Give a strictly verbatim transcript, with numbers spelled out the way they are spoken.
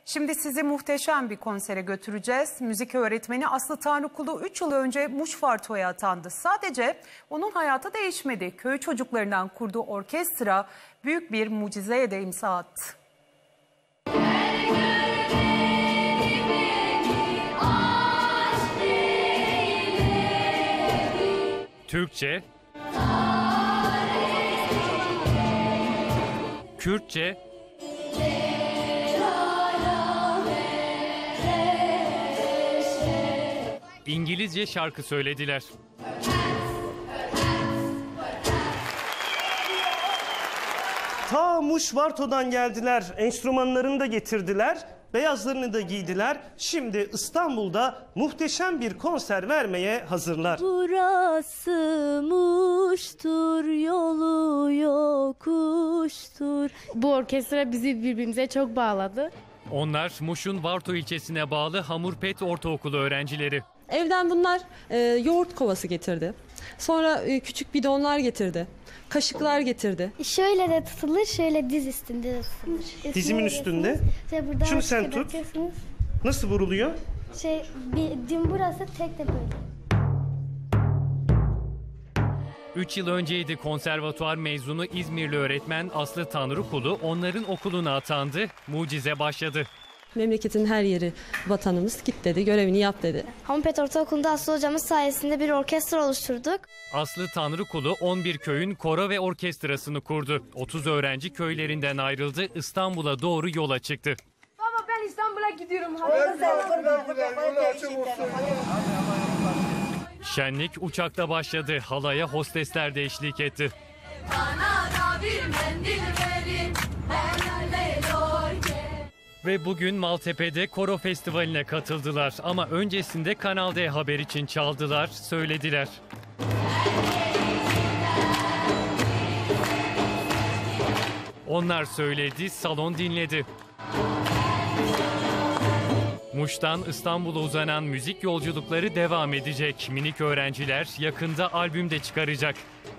Şimdi sizi muhteşem bir konsere götüreceğiz. Müzik öğretmeni Aslı Tanrıkulu üç yıl önce Muşvarto'ya atandı. Sadece onun hayatı değişmedi. Köy çocuklarından kurduğu orkestra büyük bir mucizeye de imza attı. Türkçe, Kürtçe, İngilizce şarkı söylediler. Ta Muşvarto'dan geldiler, enstrümanlarını da getirdiler, beyazlarını da giydiler. Şimdi İstanbul'da muhteşem bir konser vermeye hazırlar. Burası Muş'tur, yolu yokuştur. Bu orkestra bizi birbirimize çok bağladı. Onlar Muş'un Varto ilçesine bağlı Hamurpet Ortaokulu öğrencileri. Evden bunlar e, yoğurt kovası getirdi. Sonra e, küçük bidonlar getirdi. Kaşıklar getirdi. Şöyle de tutulur, şöyle diz üstünde de tutulur. Dizimin üstünde. Şey, Şunu sen tut. Nasıl vuruluyor? Şey, bir, dim burası, tek de böyle. Üç yıl önceydi konservatuar mezunu İzmirli öğretmen Aslı Tanrıkulu onların okuluna atandı, mucize başladı. Memleketin her yeri vatanımız, git dedi, görevini yap dedi. Hamurpet Ortaokulu'nda Aslı hocamız sayesinde bir orkestra oluşturduk. Aslı Tanrıkulu on bir köyün koro ve orkestrasını kurdu. otuz öğrenci köylerinden ayrıldı, İstanbul'a doğru yola çıktı. Baba ben İstanbul'a gidiyorum. Şenlik uçakta başladı, halaya hostesler de eşlik etti. Ve bugün Maltepe'de Koro Festivali'ne katıldılar. Ama öncesinde Kanal D Haber için çaldılar, söylediler. Onlar söyledi, salon dinledi. Muş'tan İstanbul'a uzanan müzik yolculukları devam edecek. Minik öğrenciler yakında albüm de çıkaracak.